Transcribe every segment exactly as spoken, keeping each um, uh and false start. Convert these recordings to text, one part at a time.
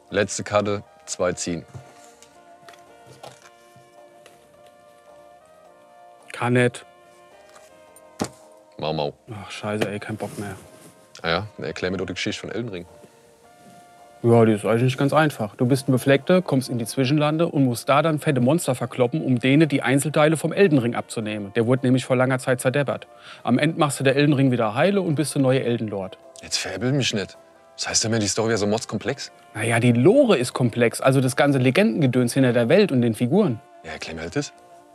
Letzte Karte, zwei ziehen. Kann nicht. Mau, mau. Ach, scheiße, ey, kein Bock mehr. Ah ja, dann erklär mir doch die Geschichte von Elden Ring. Ja, die ist eigentlich ganz einfach. Du bist ein Befleckter, kommst in die Zwischenlande und musst da dann fette Monster verkloppen, um denen die Einzelteile vom Elden Ring abzunehmen. Der wurde nämlich vor langer Zeit zerdeppert. Am Ende machst du der Elden Ring wieder heile und bist der neue Eldenlord. Jetzt veräppel mich nicht. Das heißt ja mir, die Story wäre so mordskomplex. Naja, die Lore ist komplex, also das ganze Legendengedöns hinter der Welt und den Figuren. Ja, erklär mir halt das.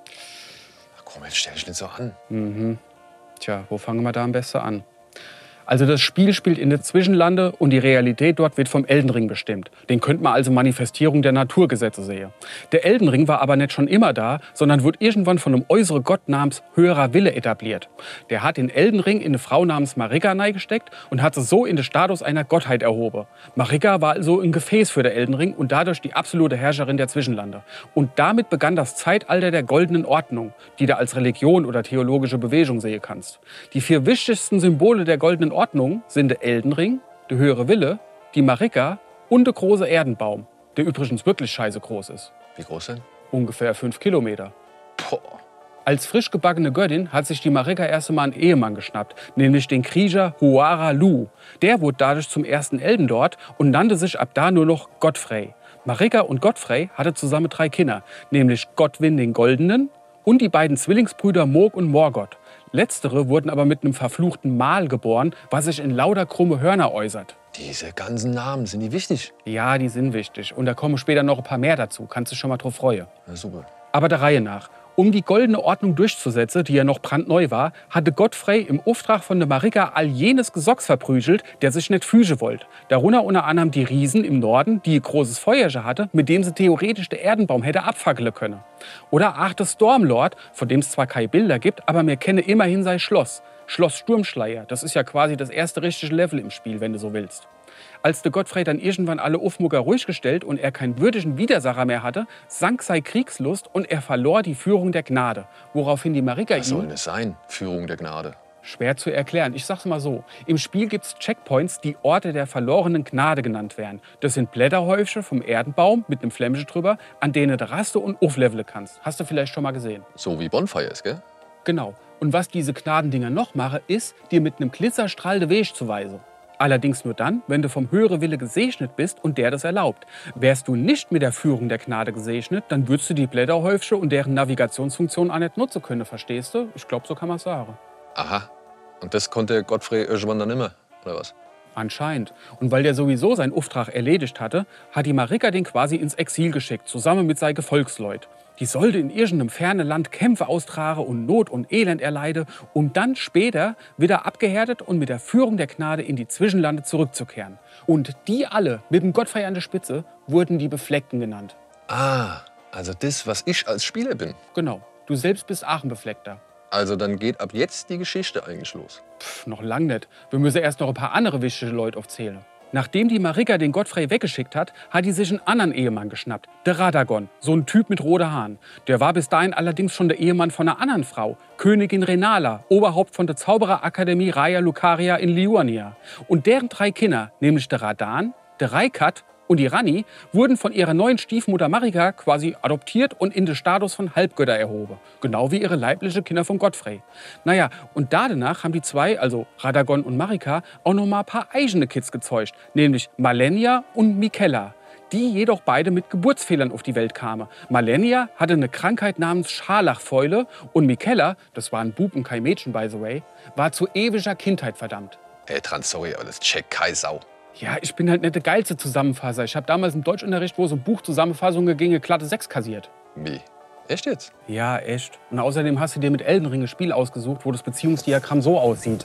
Ach komm, jetzt stell dich nicht so an. Mhm. Tja, wo fangen wir da am besten an? Also das Spiel spielt in der Zwischenlande und die Realität dort wird vom Elden Ring bestimmt. Den könnte man als Manifestierung der Naturgesetze sehen. Der Elden Ring war aber nicht schon immer da, sondern wurde irgendwann von einem äußeren Gott namens höherer Wille etabliert. Der hat den Elden Ring in eine Frau namens Marika gesteckt und hat sie so in den Status einer Gottheit erhoben. Marika war also ein Gefäß für den Elden Ring und dadurch die absolute Herrscherin der Zwischenlande. Und damit begann das Zeitalter der goldenen Ordnung, die du als Religion oder theologische Bewegung sehen kannst. Die vier wichtigsten Symbole der goldenen Ordnung sind der Elden Ring, der höhere Wille, die Marika und der große Erdenbaum, der übrigens wirklich scheiße groß ist. Wie groß denn? Ungefähr fünf Kilometer. Boah. Als frisch gebackene Göttin hat sich die Marika erst einmal einen Ehemann geschnappt, nämlich den Krieger Huara Lu. Der wurde dadurch zum ersten Eldenlord und nannte sich ab da nur noch Godfrey. Marika und Godfrey hatten zusammen drei Kinder, nämlich Godwin den Goldenen und die beiden Zwillingsbrüder Morg und Morgoth. Letztere wurden aber mit einem verfluchten Mal geboren, was sich in lauter krumme Hörner äußert. Diese ganzen Namen, sind die wichtig? Ja, die sind wichtig. Und da kommen später noch ein paar mehr dazu. Kannst du schon mal drauf freuen. Na super. Aber der Reihe nach. Um die goldene Ordnung durchzusetzen, die ja noch brandneu war, hatte Godfrey im Auftrag von der Marika all jenes Gesocks verprügelt, der sich nicht fügen wollte. Darunter unter anderem die Riesen im Norden, die ein großes Feuerchen hatte, mit dem sie theoretisch den Erdenbaum hätte abfackeln können. Oder auch der Stormlord, von dem es zwar keine Bilder gibt, aber wir kennen immerhin sein Schloss. Schloss Sturmschleier. Das ist ja quasi das erste richtige Level im Spiel, wenn du so willst. Als der Godfrey dann irgendwann alle Aufmucker ruhig gestellt und er keinen würdigen Widersacher mehr hatte, sank seine Kriegslust und er verlor die Führung der Gnade. Woraufhin die Marika Was soll ihm... das sein? Führung der Gnade. Schwer zu erklären. Ich sag's mal so. Im Spiel gibt's Checkpoints, die Orte der verlorenen Gnade genannt werden. Das sind Blätterhäufchen vom Erdenbaum mit einem Flämmchen drüber, an denen du raste und aufleveln kannst. Hast du vielleicht schon mal gesehen? So wie Bonfire ist, gell? Genau. Und was diese Gnadendinger noch machen, ist, dir mit einem Glitzerstrahl den Weg zu weisen. Allerdings nur dann, wenn du vom höheren Wille gesegnet bist und der das erlaubt. Wärst du nicht mit der Führung der Gnade gesegnet, dann würdest du die Blätterhäufchen und deren Navigationsfunktion auch nicht nutzen können, verstehst du? Ich glaube, so kann man sagen. Aha. Und das konnte Godfrey irgendwann dann immer, oder was? Anscheinend. Und weil der sowieso seinen Auftrag erledigt hatte, hat die Marika den quasi ins Exil geschickt, zusammen mit seinen Gefolgsleuten. Die sollte in irgendeinem fernen Land Kämpfe austragen und Not und Elend erleiden, um dann später wieder abgehärtet und mit der Führung der Gnade in die Zwischenlande zurückzukehren. Und die alle, mit dem Godfrey an der Spitze, wurden die Befleckten genannt. Ah, also das, was ich als Spieler bin. Genau. Du selbst bist auch ein Befleckter. Also dann geht ab jetzt die Geschichte eigentlich los. Pff, noch lang nicht. Wir müssen erst noch ein paar andere wichtige Leute aufzählen. Nachdem die Marika den Godfrey weggeschickt hat, hat die sich einen anderen Ehemann geschnappt. Der Radagon, so ein Typ mit roten Haaren. Der war bis dahin allerdings schon der Ehemann von einer anderen Frau, Königin Renala, Oberhaupt von der Zaubererakademie Raya Lucaria in Liurnia. Und deren drei Kinder, nämlich der Radan, der Raikat und die Ranni, wurden von ihrer neuen Stiefmutter Marika quasi adoptiert und in den Status von Halbgötter erhoben. Genau wie ihre leibliche Kinder von Godfrey. Naja, und danach haben die zwei, also Radagon und Marika, auch noch mal ein paar eigene Kids gezeugt. Nämlich Malenia und Mikella. Die jedoch beide mit Geburtsfehlern auf die Welt kamen. Malenia hatte eine Krankheit namens Scharlachfäule und Mikella, das war ein Bub und kein Mädchen by the way, war zu ewiger Kindheit verdammt. Ey, Trans, sorry, aber das checkt keine Sau. Ja, ich bin halt nicht der geilste Zusammenfasser. Ich habe damals im Deutschunterricht, wo so ein Buch Zusammenfassungen ging, glatte sechs kassiert. Wie? Echt jetzt? Ja, echt. Und außerdem hast du dir mit Elden Ring ein Spiel ausgesucht, wo das Beziehungsdiagramm so aussieht.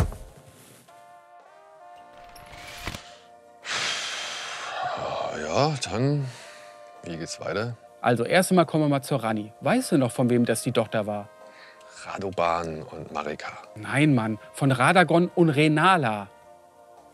Ja, dann, wie geht's weiter? Also erst einmal kommen wir mal zur Ranni. Weißt du noch, von wem das die Tochter war? Radoban und Marika. Nein, Mann, von Radagon und Renala.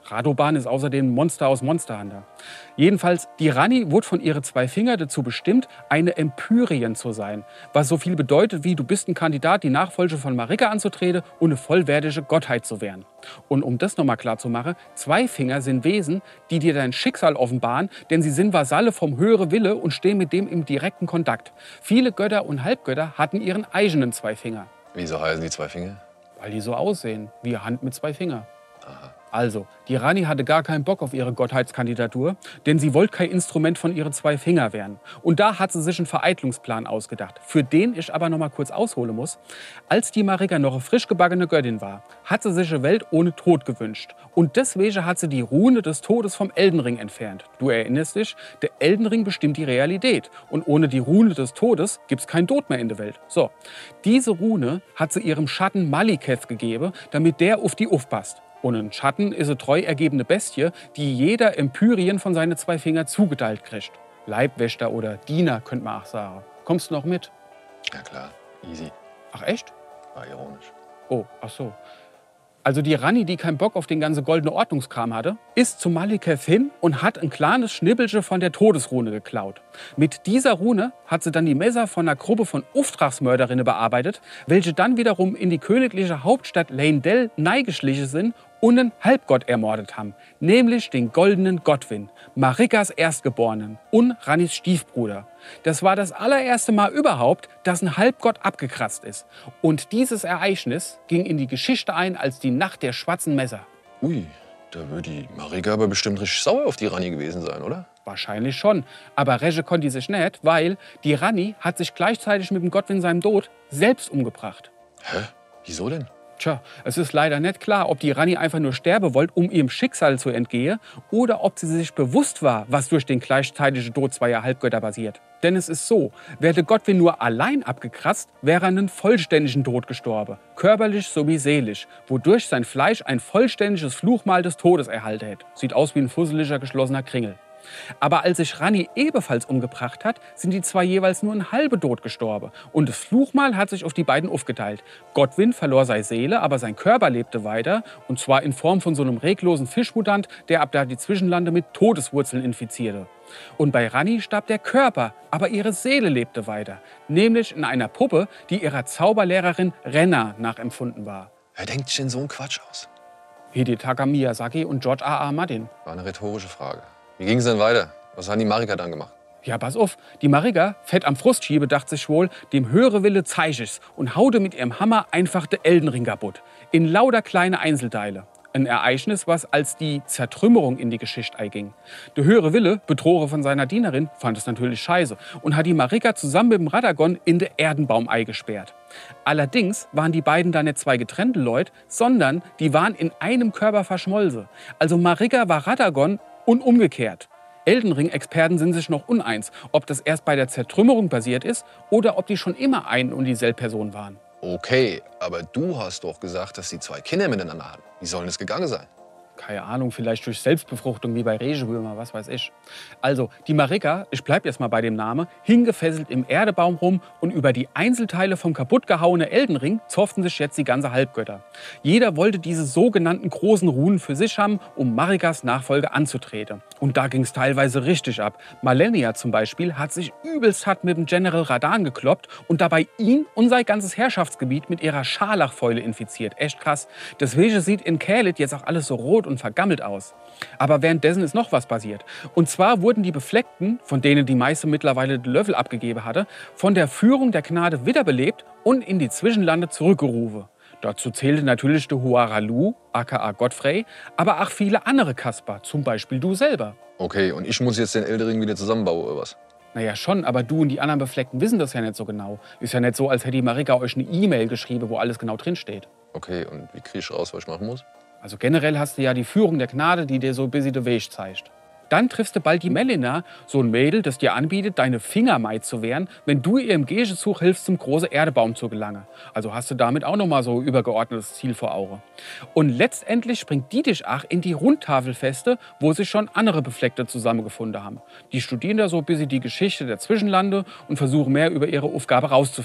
Radoban ist außerdem ein Monster aus Monster Hunter. Jedenfalls, die Rani wurde von ihren zwei Fingern dazu bestimmt, eine Empyrien zu sein. Was so viel bedeutet wie, du bist ein Kandidat, die Nachfolge von Marika anzutreten und eine vollwertige Gottheit zu werden. Und um das nochmal klar zu machen, zwei Finger sind Wesen, die dir dein Schicksal offenbaren, denn sie sind Vasalle vom höheren Wille und stehen mit dem im direkten Kontakt. Viele Götter und Halbgötter hatten ihren eigenen zwei Finger. Wieso heißen die zwei Finger? Weil die so aussehen, wie Hand mit zwei Fingern. Aha. Also, die Rani hatte gar keinen Bock auf ihre Gottheitskandidatur, denn sie wollte kein Instrument von ihren zwei Fingern werden. Und da hat sie sich einen Vereitlungsplan ausgedacht, für den ich aber noch mal kurz ausholen muss. Als die Marika noch eine frisch gebackene Göttin war, hat sie sich eine Welt ohne Tod gewünscht. Und deswegen hat sie die Rune des Todes vom Eldenring entfernt. Du erinnerst dich, der Eldenring bestimmt die Realität. Und ohne die Rune des Todes gibt es keinen Tod mehr in der Welt. So, diese Rune hat sie ihrem Schatten Maliketh gegeben, damit der auf die aufpasst. Und ein Schatten ist eine treu ergebene Bestie, die jeder Empyrien von seinen zwei Fingern zugeteilt kriegt. Leibwächter oder Diener, könnte man auch sagen. Kommst du noch mit? Ja klar, easy. Ach echt? War ironisch. Oh, ach so. Also die Rani, die keinen Bock auf den ganzen goldenen Ordnungskram hatte, ist zu Maliketh hin und hat ein kleines Schnibbelche von der Todesrune geklaut. Mit dieser Rune hat sie dann die Messer von einer Gruppe von Auftragsmörderinnen bearbeitet, welche dann wiederum in die königliche Hauptstadt Leyndell neigeschlichen sind und einen Halbgott ermordet haben, nämlich den goldenen Godwin, Marikas Erstgeborenen und Ranis Stiefbruder. Das war das allererste Mal überhaupt, dass ein Halbgott abgekratzt ist. Und dieses Ereignis ging in die Geschichte ein als die Nacht der schwarzen Messer. Ui, da wird die Marika aber bestimmt richtig sauer auf die Rani gewesen sein, oder? Wahrscheinlich schon. Aber Resche konnte sich nicht, weil die Rani hat sich gleichzeitig mit dem Godwin seinem Tod selbst umgebracht. Hä? Wieso denn? Tja, es ist leider nicht klar, ob die Rani einfach nur sterben wollte, um ihrem Schicksal zu entgehen, oder ob sie sich bewusst war, was durch den gleichzeitigen Tod zweier Halbgötter passiert. Denn es ist so, wäre Godwin nur allein abgekratzt, wäre er einen vollständigen Tod gestorben, körperlich sowie seelisch, wodurch sein Fleisch ein vollständiges Fluchmal des Todes erhalten hätte. Sieht aus wie ein fusseliger, geschlossener Kringel. Aber als sich Rani ebenfalls umgebracht hat, sind die zwei jeweils nur ein halbe Tod gestorben. Und das Fluchmal hat sich auf die beiden aufgeteilt. Godwin verlor seine Seele, aber sein Körper lebte weiter. Und zwar in Form von so einem reglosen Fischmutant, der ab da die Zwischenlande mit Todeswurzeln infizierte. Und bei Rani starb der Körper, aber ihre Seele lebte weiter. Nämlich in einer Puppe, die ihrer Zauberlehrerin Renna nachempfunden war. Wer denkt sich denn so einen Quatsch aus? Hidetaka Miyazaki und George R R. Martin. War eine rhetorische Frage. Wie ging es denn weiter? Was hat die Marika dann gemacht? Ja, pass auf. Die Marika, fett am Frustschiebe, dachte sich wohl, dem höhere Wille zeig ich's und haute mit ihrem Hammer einfach den Eldenring kaputt. In lauter kleine Einzelteile. Ein Ereignis, was als die Zertrümmerung in die Geschichte einging. Der höhere Wille, betrogen von seiner Dienerin, fand es natürlich scheiße und hat die Marika zusammen mit dem Radagon in den Erdenbaum eingesperrt. Allerdings waren die beiden da nicht zwei getrennte Leute, sondern die waren in einem Körper verschmolzen. Also Marika war Radagon und umgekehrt. Eldenring-Experten sind sich noch uneins, ob das erst bei der Zertrümmerung passiert ist oder ob die schon immer ein und dieselbe Person waren. Okay, aber du hast doch gesagt, dass die zwei Kinder miteinander hatten. Wie soll denn das gegangen sein? Keine Ahnung, vielleicht durch Selbstbefruchtung wie bei Regenwürmer, was weiß ich. Also, die Marika, ich bleib jetzt mal bei dem Namen, hing gefesselt im Erdebaum rum und über die Einzelteile vom kaputtgehauenen Eldenring zofften sich jetzt die ganze Halbgötter. Jeder wollte diese sogenannten großen Runen für sich haben, um Marikas Nachfolge anzutreten. Und da ging's teilweise richtig ab. Malenia zum Beispiel hat sich übelst hart mit dem General Radan gekloppt und dabei ihn und sein ganzes Herrschaftsgebiet mit ihrer Scharlachfäule infiziert. Echt krass. Deswegen sieht in Caelid jetzt auch alles so rot und vergammelt aus. Aber währenddessen ist noch was passiert. Und zwar wurden die Befleckten, von denen die meiste mittlerweile den Löffel abgegeben hatte, von der Führung der Gnade wiederbelebt und in die Zwischenlande zurückgerufen. Dazu zählte natürlich der Huaralu, aka Godfrey, aber auch viele andere Kasper, zum Beispiel du selber. Okay, und ich muss jetzt den Eldenring wieder zusammenbauen, oder was? Naja, schon, aber du und die anderen Befleckten wissen das ja nicht so genau. Ist ja nicht so, als hätte die Marika euch eine E-Mail geschrieben, wo alles genau drinsteht. Okay, und wie kriege ich raus, was ich machen muss? Also generell hast du ja die Führung der Gnade, die dir so ein bisschen den Weg zeigt. Dann triffst du bald die Melina, so ein Mädel, das dir anbietet, deine Fingermaid zu werden, wenn du ihr im Gegenzug hilfst, zum großen Erdebaum zu gelangen. Also hast du damit auch nochmal so übergeordnetes Ziel vor Augen. Und letztendlich bringt die dich auch in die Rundtafelfeste, wo sich schon andere Befleckte zusammengefunden haben. Die studieren da so ein bisschen die Geschichte der Zwischenlande und versuchen mehr über ihre Aufgabe rauszufinden.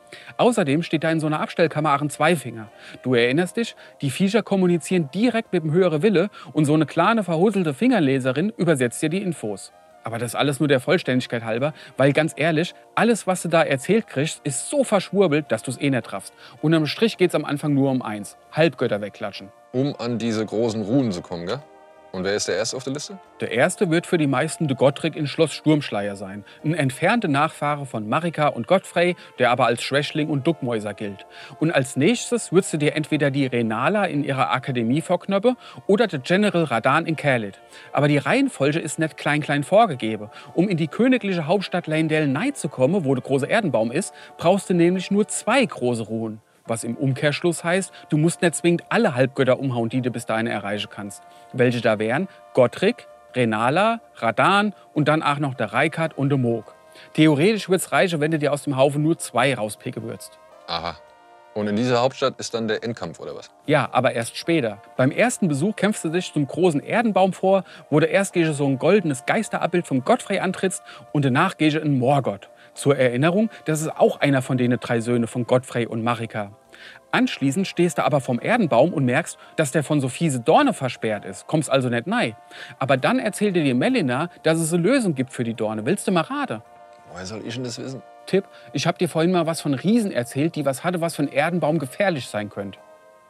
Außerdem steht da in so einer Abstellkammer auch ein Zweifinger. Du erinnerst dich, die Viecher kommunizieren direkt mit dem höheren Wille und so eine kleine verhusselte Fingerleserin übersetzt dir die Infos. Aber das alles nur der Vollständigkeit halber, weil ganz ehrlich, alles, was du da erzählt kriegst, ist so verschwurbelt, dass du es eh nicht traffst. Unterm Strich geht es am Anfang nur um eins: Halbgötter wegklatschen. Um an diese großen Runen zu kommen, gell? Und wer ist der Erste auf der Liste? Der erste wird für die meisten de Gottrick in Schloss Sturmschleier sein. Ein entfernter Nachfahre von Marika und Godfrey, der aber als Schwächling und Duckmäuser gilt. Und als nächstes würdest du dir entweder die Renala in ihrer Akademie vorknöppe oder der General Radan in Kerlit. Aber die Reihenfolge ist nicht klein-klein vorgegeben. Um in die königliche Hauptstadt Leyndell Night zu kommen, wo der große Erdenbaum ist, brauchst du nämlich nur zwei große Ruhen. Was im Umkehrschluss heißt, du musst nicht zwingend alle Halbgötter umhauen, die du bis dahin erreichen kannst. Welche da wären? Gottrick, Renala, Radan und dann auch noch der Reikard und der Moog. Theoretisch würde es reichen, wenn du dir aus dem Haufen nur zwei rauspicken würdest. Aha. Und in dieser Hauptstadt ist dann der Endkampf, oder was? Ja, aber erst später. Beim ersten Besuch kämpfst du dich zum großen Erdenbaum vor, wo du erst gegen so ein goldenes Geisterabbild von Godfrey antrittst und danach gegen einen Morgott. Zur Erinnerung, das ist auch einer von den drei Söhnen von Godfrey und Marika. Anschließend stehst du aber vom Erdenbaum und merkst, dass der von so fiese Dorne versperrt ist. Kommst also nicht nein. Aber dann erzählt dir Melina, dass es eine Lösung gibt für die Dorne. Willst du mal raten? Woher soll ich denn das wissen? Tipp, ich habe dir vorhin mal was von Riesen erzählt, die was hatte, was für einen Erdenbaum gefährlich sein könnte.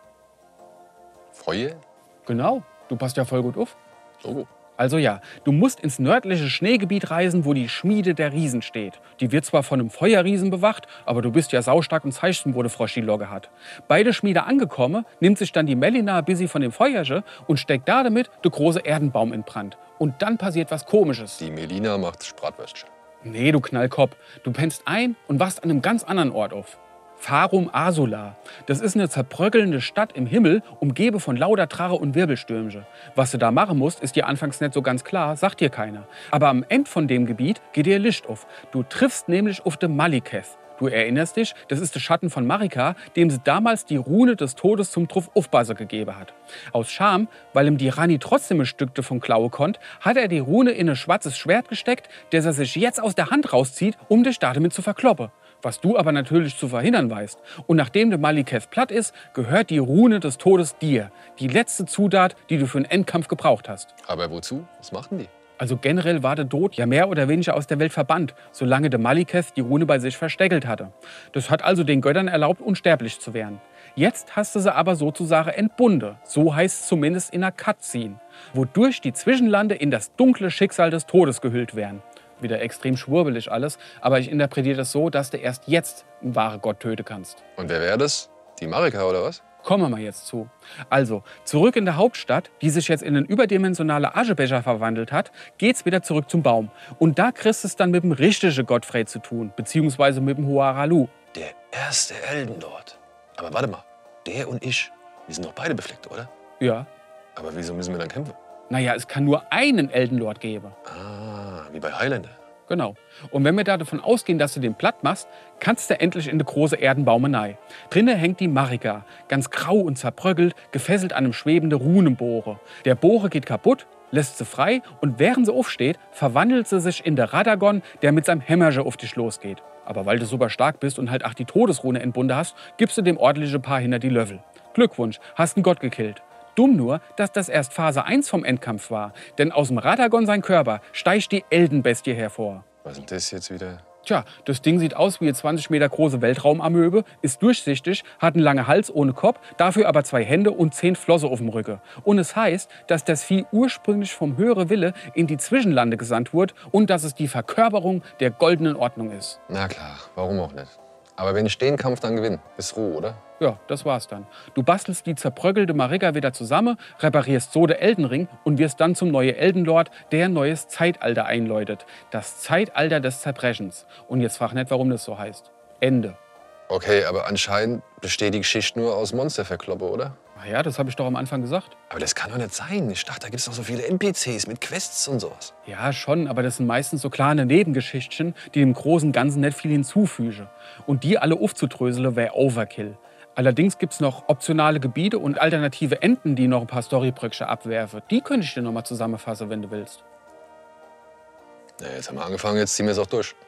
Feuer? Genau, du passt ja voll gut auf. So. Also ja, du musst ins nördliche Schneegebiet reisen, wo die Schmiede der Riesen steht. Die wird zwar von einem Feuerriesen bewacht, aber du bist ja saustark und zeigst ihm, wo der Frosch die Logge hat. Beide Schmiede angekommen, nimmt sich dann die Melina busy von dem Feuerche und steckt da damit der große Erdenbaum in Brand. Und dann passiert was Komisches. Die Melina macht Bratwürstchen. Nee, du Knallkopf. Du pennst ein und wachst an einem ganz anderen Ort auf. Farum Azula. Das ist eine zerbröckelnde Stadt im Himmel, umgeben von lauter Drache und Wirbelstürmchen. Was du da machen musst, ist dir anfangs nicht so ganz klar, sagt dir keiner. Aber am Ende von dem Gebiet geht dir Licht auf. Du triffst nämlich auf den Maliketh. Du erinnerst dich, das ist der Schatten von Marika, dem sie damals die Rune des Todes zum Truff Aufbasser gegeben hat. Aus Scham, weil ihm die Rani trotzdem ein Stück davon klauen konnte, hat er die Rune in ein schwarzes Schwert gesteckt, das er sich jetzt aus der Hand rauszieht, um dich damit zu verkloppen. Was du aber natürlich zu verhindern weißt. Und nachdem der Maliketh platt ist, gehört die Rune des Todes dir. Die letzte Zutat, die du für einen Endkampf gebraucht hast. Aber wozu? Was machten die? Also generell war der Tod ja mehr oder weniger aus der Welt verbannt, solange der Maliketh die Rune bei sich versteckelt hatte. Das hat also den Göttern erlaubt, unsterblich zu werden. Jetzt hast du sie aber sozusagen entbunden. So heißt es zumindest in einer Cutscene. Wodurch die Zwischenlande in das dunkle Schicksal des Todes gehüllt werden. Wieder extrem schwurbelig alles, aber ich interpretiere das so, dass du erst jetzt einen wahren Gott töten kannst. Und wer wäre das? Die Marika oder was? Kommen wir mal jetzt zu. Also, zurück in der Hauptstadt, die sich jetzt in einen überdimensionalen Aschebecher verwandelt hat, geht's wieder zurück zum Baum. Und da kriegst du es dann mit dem richtigen Godfrey zu tun, beziehungsweise mit dem Huaralu. Der erste Eldenlord. Aber warte mal, der und ich, wir sind doch beide befleckt, oder? Ja. Aber wieso müssen wir dann kämpfen? Naja, es kann nur einen Eldenlord geben. Ah, wie bei Highlander. Genau. Und wenn wir da davon ausgehen, dass du den platt machst, kannst du endlich in die große Erdenbaumenei. Drinnen hängt die Marika, ganz grau und zerbröckelt, gefesselt an einem schwebenden Runenbohre. Der Bohre geht kaputt, lässt sie frei und während sie aufsteht, verwandelt sie sich in der Radagon, der mit seinem Hämmerche auf dich losgeht. Aber weil du super stark bist und halt auch die Todesrune entbunden hast, gibst du dem ordentliche Paar hinter die Löffel. Glückwunsch, hast einen Gott gekillt. Dumm nur, dass das erst Phase eins vom Endkampf war. Denn aus dem Radagon sein Körper steigt die Eldenbestie hervor. Was ist das jetzt wieder? Tja, das Ding sieht aus wie eine zwanzig Meter große Weltraumamöbe, ist durchsichtig, hat einen langen Hals ohne Kopf, dafür aber zwei Hände und zehn Flosse auf dem Rücken. Und es heißt, dass das Vieh ursprünglich vom höheren Wille in die Zwischenlande gesandt wurde und dass es die Verkörperung der goldenen Ordnung ist. Na klar, warum auch nicht? Aber wenn ich den Kampf dann gewinne, ist Ruhe, oder? Ja, das war's dann. Du bastelst die zerbröckelte Marika wieder zusammen, reparierst so den Eldenring und wirst dann zum neuen Eldenlord, der ein neues Zeitalter einläutet. Das Zeitalter des Zerbrechens. Und jetzt frag nicht, warum das so heißt. Ende. Okay, aber anscheinend besteht die Geschichte nur aus Monsterverkloppe, oder? Ach ja, das habe ich doch am Anfang gesagt. Aber das kann doch nicht sein. Ich dachte, da gibt es doch so viele N P Cs mit Quests und sowas. Ja, schon, aber das sind meistens so kleine Nebengeschichtchen, die dem großen Ganzen nicht viel hinzufügen. Und die alle aufzudröseln wäre Overkill. Allerdings gibt es noch optionale Gebiete und alternative Enden, die noch ein paar Storybrüche abwerfen. Die könnte ich dir noch mal zusammenfassen, wenn du willst. Na, jetzt haben wir angefangen, jetzt ziehen wir es auch durch.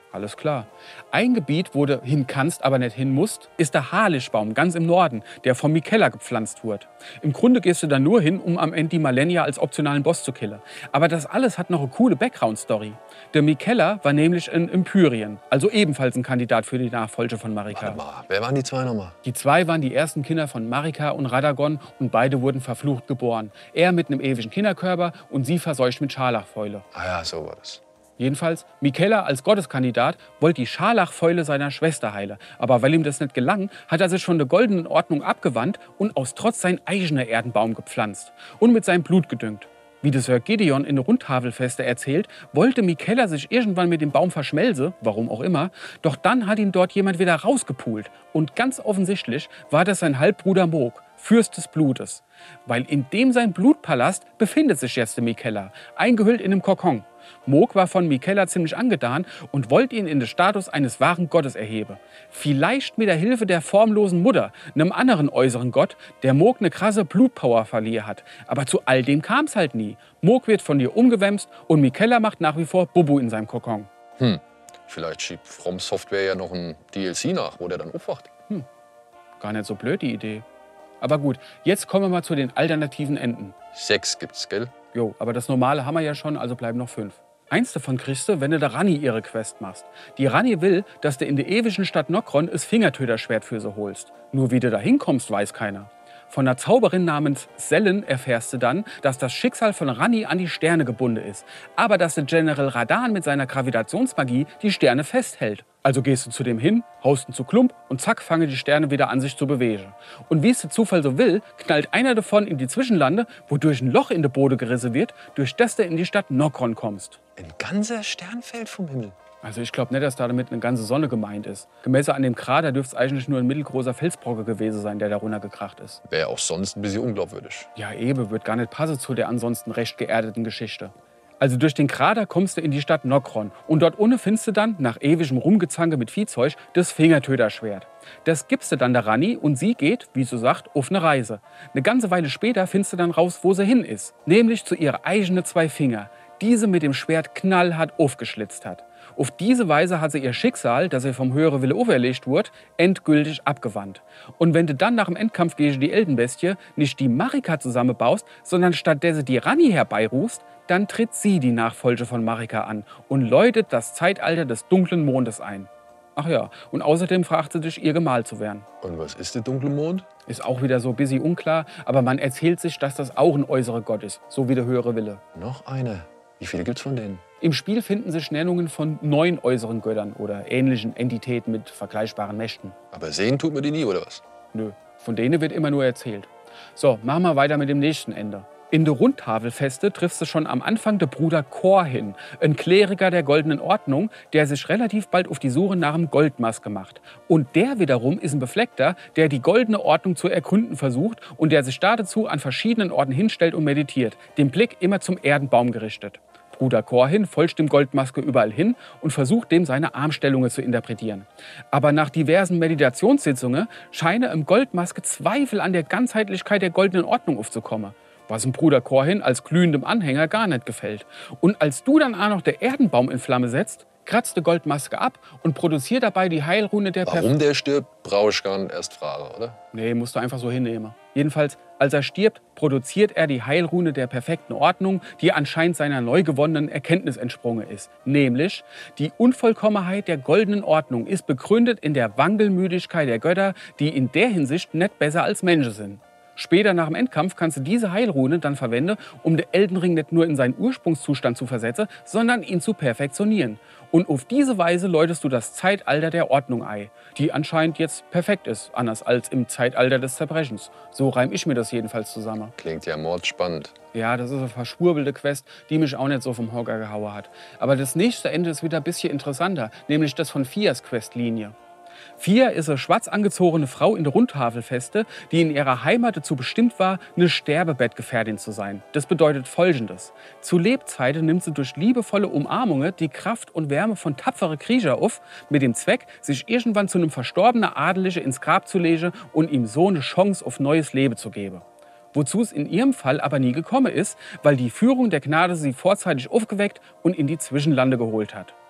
Alles klar. Ein Gebiet, wo du hin kannst, aber nicht hin musst, ist der Haarlischbaum ganz im Norden, der von Mikella gepflanzt wurde. Im Grunde gehst du da nur hin, um am Ende die Malenia als optionalen Boss zu killen. Aber das alles hat noch eine coole Background-Story. Der Mikella war nämlich in Empyrien, also ebenfalls ein Kandidat für die Nachfolge von Marika. Warte mal, wer waren die zwei nochmal? Die zwei waren die ersten Kinder von Marika und Radagon und beide wurden verflucht geboren. Er mit einem ewigen Kinderkörper und sie verseucht mit Scharlachfäule. Ah ja, so war das. Jedenfalls, Mikella als Gotteskandidat wollte die Scharlachfäule seiner Schwester heilen. Aber weil ihm das nicht gelang, hat er sich von der goldenen Ordnung abgewandt und aus Trotz seinen eigenen Erdenbaum gepflanzt und mit seinem Blut gedüngt. Wie der Sir Gideon in der Rundtafelfeste erzählt, wollte Mikella sich irgendwann mit dem Baum verschmelzen, warum auch immer, doch dann hat ihn dort jemand wieder rausgepult. Und ganz offensichtlich war das sein Halbbruder Mog, Fürst des Blutes. Weil in dem sein Blutpalast befindet sich jetzt der Mikella, eingehüllt in einem Kokon. Mog war von Mikella ziemlich angetan und wollte ihn in den Status eines wahren Gottes erheben. Vielleicht mit der Hilfe der formlosen Mutter, einem anderen äußeren Gott, der Mog eine krasse Blutpower verliehen hat. Aber zu all dem kam es halt nie. Mog wird von ihr umgewämst und Mikella macht nach wie vor Bubu in seinem Kokon. Hm, vielleicht schiebt From Software ja noch ein D L C nach, wo der dann aufwacht. Hm, gar nicht so blöd die Idee. Aber gut, jetzt kommen wir mal zu den alternativen Enden. Sechs gibt's, gell? Jo, aber das Normale haben wir ja schon, also bleiben noch fünf. Eins davon kriegst du, wenn du der Ranni ihre Quest machst. Die Ranni will, dass du in der ewigen Stadt Nokron das Fingertöterschwert für sie holst. Nur wie du da hinkommst, weiß keiner. Von einer Zauberin namens Sellen erfährst du dann, dass das Schicksal von Ranni an die Sterne gebunden ist. Aber dass der General Radan mit seiner Gravitationsmagie die Sterne festhält. Also gehst du zu dem hin, haust ihn zu Klump und zack, fangen die Sterne wieder an, sich zu bewegen. Und wie es der Zufall so will, knallt einer davon in die Zwischenlande, wodurch ein Loch in der Bode gerissen wird, durch das du in die Stadt Nokron kommst. Ein ganzer Stern fällt vom Himmel. Also ich glaube nicht, dass da damit eine ganze Sonne gemeint ist. Gemessen an dem Krater dürfte es eigentlich nur ein mittelgroßer Felsbrocken gewesen sein, der da runtergekracht ist. Wäre auch sonst ein bisschen unglaubwürdig. Ja, eben, wird gar nicht passen zu der ansonsten recht geerdeten Geschichte. Also durch den Krater kommst du in die Stadt Nokron und dort unten findest du dann, nach ewigem Rumgezanke mit Viehzeug, das Fingertöterschwert. Das gibst du dann der Ranni und sie geht, wie sie sagt, auf eine Reise. Eine ganze Weile später findest du dann raus, wo sie hin ist. Nämlich zu ihrer eigenen zwei Finger, die sie mit dem Schwert knallhart aufgeschlitzt hat. Auf diese Weise hat sie ihr Schicksal, das ihr vom höheren Wille auferlegt wurde, endgültig abgewandt. Und wenn du dann nach dem Endkampf gegen die Eldenbestie nicht die Marika zusammenbaust, sondern stattdessen die Ranni herbeirufst, dann tritt sie die Nachfolge von Marika an und läutet das Zeitalter des dunklen Mondes ein. Ach ja, und außerdem fragt sie dich, ihr Gemahl zu werden. Und was ist der dunkle Mond? Ist auch wieder so ein bisschen unklar, aber man erzählt sich, dass das auch ein äußerer Gott ist, so wie der höhere Wille. Noch eine. Wie viele gibt's von denen? Im Spiel finden sich Nennungen von neun äußeren Göttern oder ähnlichen Entitäten mit vergleichbaren Mächten. Aber sehen tut man die nie, oder was? Nö, von denen wird immer nur erzählt. So, machen wir weiter mit dem nächsten Ende. In der Rundtafelfeste triffst du schon am Anfang der Bruder Korhin, ein Kleriker der Goldenen Ordnung, der sich relativ bald auf die Suche nach einem Goldmaske macht. Und der wiederum ist ein Befleckter, der die Goldene Ordnung zu erkunden versucht und der sich dazu an verschiedenen Orten hinstellt und meditiert, den Blick immer zum Erdenbaum gerichtet. Bruder Korhin folgt dem Goldmaske überall hin und versucht dem seine Armstellungen zu interpretieren. Aber nach diversen Meditationssitzungen scheinen im Goldmaske Zweifel an der Ganzheitlichkeit der Goldenen Ordnung aufzukommen. Was dem Bruder Korhin als glühendem Anhänger gar nicht gefällt. Und als du dann auch noch der Erdenbaum in Flamme setzt, kratzt die Goldmaske ab und produziert dabei die Heilrune der Perfektion. Warum der stirbt, brauche ich gar nicht erst fragen, oder? Nee, musst du einfach so hinnehmen. Jedenfalls, als er stirbt, produziert er die Heilrune der perfekten Ordnung, die anscheinend seiner neu gewonnenen Erkenntnis entsprungen ist. Nämlich, die Unvollkommenheit der Goldenen Ordnung ist begründet in der Wankelmüdigkeit der Götter, die in der Hinsicht nicht besser als Menschen sind. Später nach dem Endkampf kannst du diese Heilrune dann verwenden, um den Elden Ring nicht nur in seinen Ursprungszustand zu versetzen, sondern ihn zu perfektionieren. Und auf diese Weise läutest du das Zeitalter der Ordnung ein, die anscheinend jetzt perfekt ist, anders als im Zeitalter des Zerbrechens. So reim ich mir das jedenfalls zusammen. Klingt ja mordspannend. Ja, das ist eine verschwurbelte Quest, die mich auch nicht so vom Hocker gehauen hat. Aber das nächste Ende ist wieder ein bisschen interessanter, nämlich das von Fias Questlinie. Fia ist eine schwarz angezogene Frau in der Rundtafelfeste, die in ihrer Heimat dazu bestimmt war, eine Sterbebettgefährtin zu sein. Das bedeutet Folgendes. Zu Lebzeiten nimmt sie durch liebevolle Umarmungen die Kraft und Wärme von tapferen Krieger auf, mit dem Zweck, sich irgendwann zu einem verstorbenen Adelige ins Grab zu legen und ihm so eine Chance auf neues Leben zu geben. Wozu es in ihrem Fall aber nie gekommen ist, weil die Führung der Gnade sie vorzeitig aufgeweckt und in die Zwischenlande geholt hat.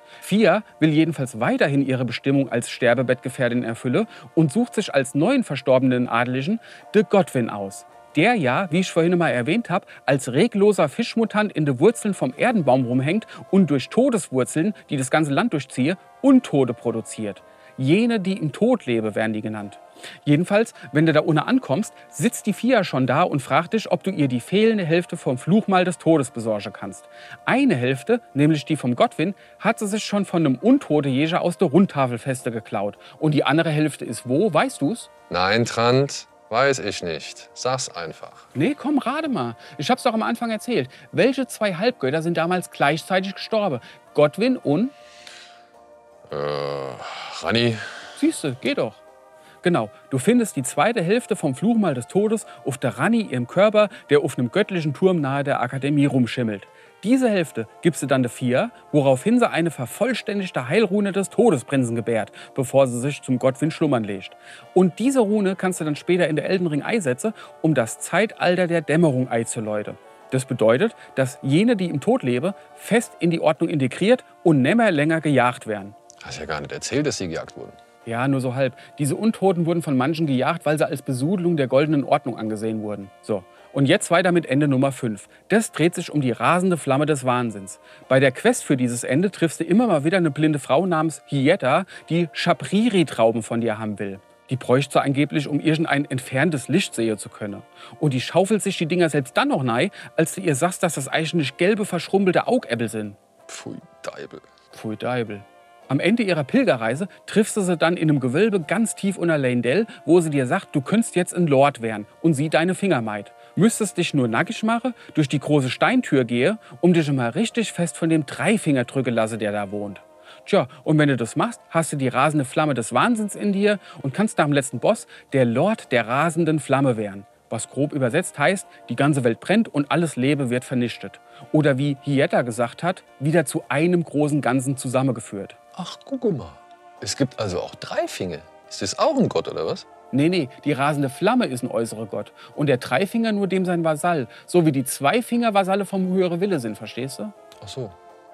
Fia will jedenfalls weiterhin ihre Bestimmung als Sterbebettgefährtin erfüllen und sucht sich als neuen verstorbenen Adeligen de Godwin aus. Der ja, wie ich vorhin mal erwähnt habe, als regloser Fischmutant in den Wurzeln vom Erdenbaum rumhängt und durch Todeswurzeln, die das ganze Land durchziehen, Untote produziert. Jene, die im Tod leben, werden die genannt. Jedenfalls, wenn du da unten ankommst, sitzt die Fia schon da und fragt dich, ob du ihr die fehlende Hälfte vom Fluchmal des Todes besorgen kannst. Eine Hälfte, nämlich die vom Godwin, hat sie sich schon von einem Untote-Jäger aus der Rundtafelfeste geklaut. Und die andere Hälfte ist wo, weißt du's? Nein, Trant, weiß ich nicht. Sag's einfach. Nee, komm, rate mal. Ich hab's doch am Anfang erzählt. Welche zwei Halbgötter sind damals gleichzeitig gestorben? Godwin und... Äh, Rani? Siehste, geh doch. Genau, du findest die zweite Hälfte vom Fluchmal des Todes auf der Rani, ihrem Körper, der auf einem göttlichen Turm nahe der Akademie rumschimmelt. Diese Hälfte gibst du dann der Fia, woraufhin sie eine vervollständigte Heilrune des Todesprinzen gebärt, bevor sie sich zum Godwin schlummern legt. Und diese Rune kannst du dann später in der Elden Ring einsetzen, um das Zeitalter der Dämmerung einzuläuten. Das bedeutet, dass jene, die im Tod leben, fest in die Ordnung integriert und nimmer länger gejagt werden. Hast ja gar nicht erzählt, dass sie gejagt wurden. Ja, nur so halb. Diese Untoten wurden von manchen gejagt, weil sie als Besudelung der goldenen Ordnung angesehen wurden. So. Und jetzt weiter mit Ende Nummer fünf. Das dreht sich um die rasende Flamme des Wahnsinns. Bei der Quest für dieses Ende triffst du immer mal wieder eine blinde Frau namens Hieta, die Shapriri-Trauben von dir haben will. Die bräuchte sie angeblich, um irgendein entferntes Licht sehen zu können. Und die schaufelt sich die Dinger selbst dann noch rein, als du ihr sagst, dass das eigentlich gelbe, verschrumpelte Augäpfel sind. Pfui Deibel. Pfui Deibel. Am Ende ihrer Pilgerreise triffst du sie dann in einem Gewölbe ganz tief unter Leyndell, wo sie dir sagt, du könntest jetzt ein Lord werden und sie deine Finger meid. Müsstest dich nur nackig machen, durch die große Steintür gehe, um dich mal richtig fest von dem Dreifinger drücken lassen, der da wohnt. Tja, und wenn du das machst, hast du die rasende Flamme des Wahnsinns in dir und kannst nach dem letzten Boss der Lord der rasenden Flamme werden. Was grob übersetzt heißt, die ganze Welt brennt und alles Leben wird vernichtet. Oder wie Hieta gesagt hat, wieder zu einem großen Ganzen zusammengeführt. Ach, guck mal. Es gibt also auch drei Finger. Ist das auch ein Gott, oder was? Nee, nee, die rasende Flamme ist ein äußerer Gott. Und der Dreifinger nur dem sein Vasall. So wie die Zweifinger Vasalle vom höheren Wille sind, verstehst du? Ach so.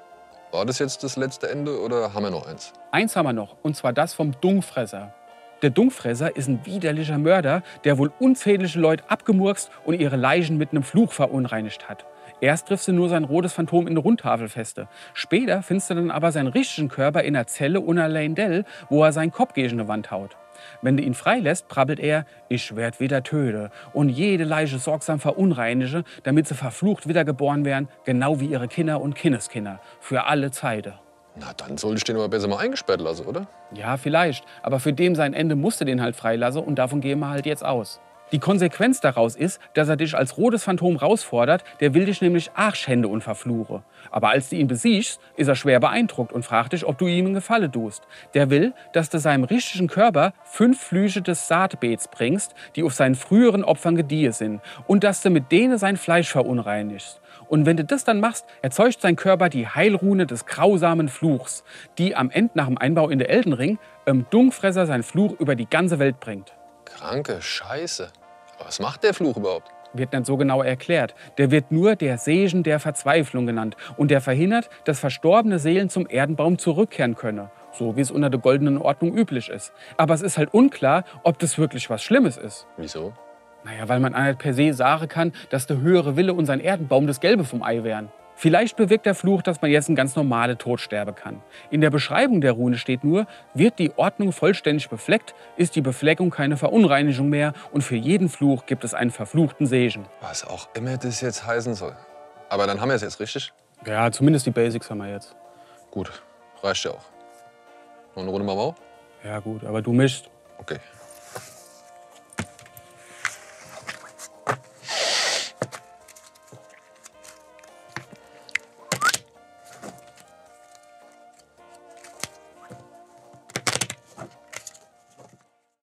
War das jetzt das letzte Ende oder haben wir noch eins? Eins haben wir noch, und zwar das vom Dungfresser. Der Dungfresser ist ein widerlicher Mörder, der wohl unzählige Leute abgemurkst und ihre Leichen mit einem Fluch verunreinigt hat. Erst triffst du nur sein rotes Phantom in der Rundtafelfeste. Später findest du dann aber seinen richtigen Körper in der Zelle unter Leyndell, wo er seinen Kopf gegen eine Wand haut. Wenn du ihn freilässt, brabbelt er, ich werd wieder töte und jede Leiche sorgsam verunreinige, damit sie verflucht wiedergeboren werden, genau wie ihre Kinder und Kindeskinder, für alle Zeiten. Na, dann sollte ich den aber besser mal eingesperrt lassen, oder? Ja, vielleicht, aber für dem sein Ende musst du den halt freilassen und davon gehen wir halt jetzt aus. Die Konsequenz daraus ist, dass er dich als rotes Phantom herausfordert, der will dich nämlich arschhände und verfluche. Aber als du ihn besiegst, ist er schwer beeindruckt und fragt dich, ob du ihm einen Gefallen tust. Der will, dass du seinem richtigen Körper fünf Flüche des Saatbeets bringst, die auf seinen früheren Opfern gedeihe sind, und dass du mit denen sein Fleisch verunreinigst. Und wenn du das dann machst, erzeugt sein Körper die Heilrune des grausamen Fluchs, die am Ende nach dem Einbau in der Elden Ring im Dungfresser seinen Fluch über die ganze Welt bringt. Kranke Scheiße. Aber was macht der Fluch überhaupt? Wird nicht so genau erklärt. Der wird nur der Segen der Verzweiflung genannt. Und der verhindert, dass verstorbene Seelen zum Erdenbaum zurückkehren können. So wie es unter der goldenen Ordnung üblich ist. Aber es ist halt unklar, ob das wirklich was Schlimmes ist. Wieso? Naja, weil man nicht per se sagen kann, dass der höhere Wille und sein Erdenbaum das Gelbe vom Ei wären. Vielleicht bewirkt der Fluch, dass man jetzt einen ganz normalen Tod sterben kann. In der Beschreibung der Rune steht nur, wird die Ordnung vollständig befleckt, ist die Befleckung keine Verunreinigung mehr und für jeden Fluch gibt es einen verfluchten Segen. Was auch immer das jetzt heißen soll. Aber dann haben wir es jetzt richtig? Ja, zumindest die Basics haben wir jetzt. Gut, reicht ja auch. Noch eine Runde Mamau? Ja gut, aber du mischst. Okay.